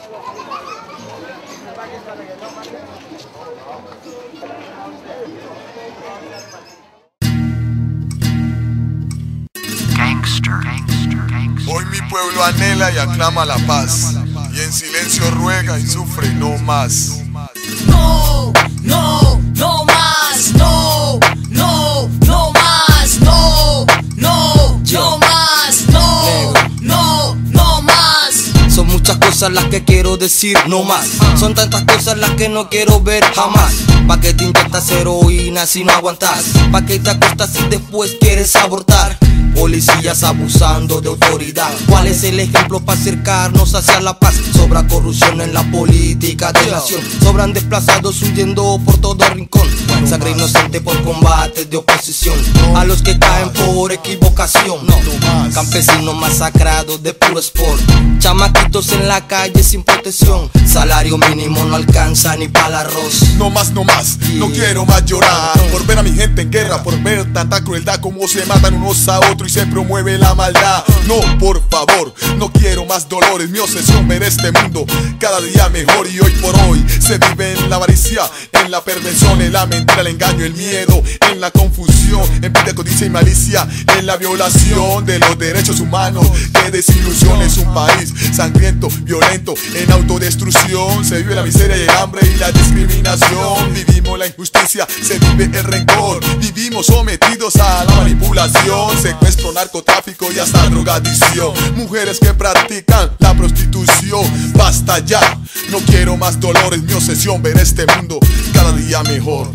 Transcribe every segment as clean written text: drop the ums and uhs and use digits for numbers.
Hoy mi pueblo anhela y aclama la paz, y en silencio ruega y sufre no más. No, no, no más, no, no, no más, no, no, no más, no, no, no más. Son muchas cosas las que quiero decir, no más. Son tantas cosas las que no quiero ver jamás. Pa' que te inyectas heroína si no aguantas. Pa' que te acuestas y después quieres abortar. Policías abusando de autoridad. ¿Cuál es el ejemplo para acercarnos hacia la paz? Sobra corrupción en la política de nación. Sobran desplazados huyendo por todo rincón. Sangre inocente por combates de oposición. A los que caen por equivocación. Campesinos masacrados de puro sport. Chamaquitos en la calle sin protección. Salario mínimo no alcanza ni para el arroz. No más, no más, no quiero más llorar por ver a mi gente en guerra, por ver tanta crueldad, como se matan unos a otros y se promueve la maldad. No, por favor, no quiero más dolores. Mi obsesión ver este mundo cada día mejor. Y hoy por hoy se vive en la avaricia, en la perversión, en la mentira, el engaño, el miedo, en la confusión, en envidia, codicia y malicia, en la violación de los derechos humanos. Qué desilusión, es un país sangriento, violento, en autodestrucción. Se vive la miseria y el hambre y la discriminación. Vivimos la injusticia, se vive el rencor. Vivimos sometidos a la manipulación, secuestro, narcotráfico y hasta drogadicción. Mujeres que practican la prostitución. Basta ya, no quiero más dolores. Mi obsesión ver este mundo cada día mejor.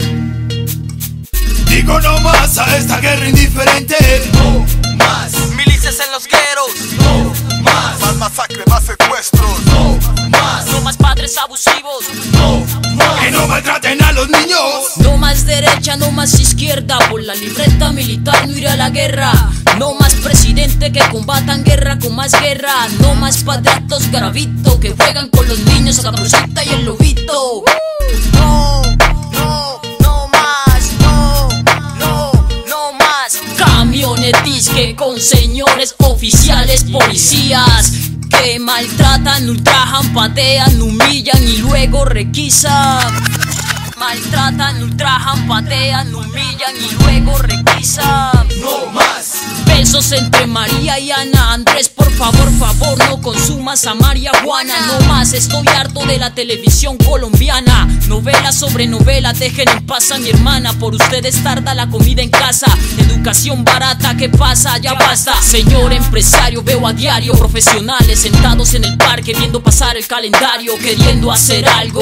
Digo no más a esta guerra indiferente. No más milicias en los gueros. No más masacre, más secuestros. No más. No más padres abusivos. No más. Que no maltraten a los niños. No más derecha, no más izquierda. Por la libreta militar no iré a la guerra. No más presidente que combatan guerra con más guerra. No más padratos gravito que juegan con los niños, la Caperucita y el Lobito. No, no, no más, no, no, no más. Camionetis que con señores oficiales policías que maltratan, ultrajan, patean, humillan y luego requisan. Maltratan, ultrajan, patean, humillan y luego requisan. No más. Besos entre María y Ana. Andrés, por favor, no consumas a marihuana. No más, estoy harto de la televisión colombiana. Novelas sobre novelas, dejen en paz a mi hermana. Por ustedes tarda la comida en casa. Educación barata, ¿qué pasa? Ya basta. Señor empresario, veo a diario profesionales sentados en el parque viendo pasar el calendario, queriendo hacer algo.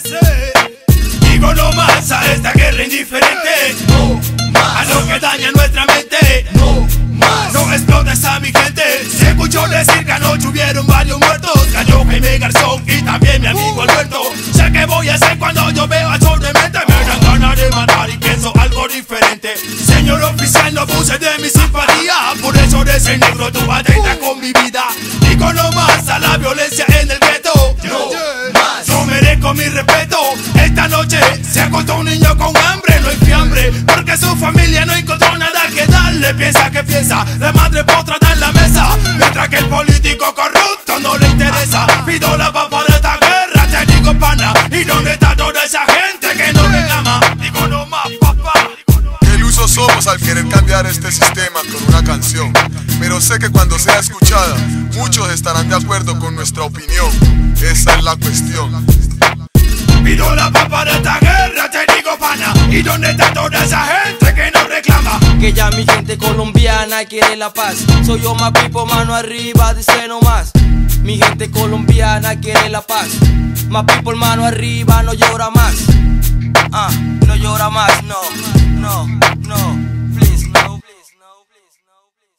Digo no más a esta guerra indiferente. No más. A lo que daña nuestra mente. No más. No explotes a mi gente. Se escuchó decir que anoche hubieron varios muertos. Cayó Jaime Garzón y también mi amigo Alberto. Sé que voy a hacer cuando yo veo a Sol de mente. Me dan ganas de matar y pienso algo diferente. Señor oficial, no abuse de mi simpatía. Por eso de ser negro tú atentas con mi vida. Digo no más a la violencia en el gueto. No más. Yo merezco mi respeto. Esta noche se acostó un niño con hambre, no hay fiambre, porque su familia no encontró nada que darle. Piensa que piensa, la madre postrada en la mesa, mientras que el político corrupto no le interesa. Pido la paz para esta guerra, te digo pana. ¿Y dónde está toda esa gente que no me ama? Digo no más, papá. Qué ilusos somos al querer cambiar este sistema con una canción, pero sé que cuando sea escuchada, muchos estarán de acuerdo con nuestra opinión. Esa es la cuestión. Pido la paz para esta guerra, te digo pana. ¿Y dónde está toda esa gente que nos reclama? Que ya mi gente colombiana quiere la paz. Soy yo, my people, mano arriba, dice no más. Mi gente colombiana quiere la paz. My people, mano arriba, no llora más. No llora más, no, no, no.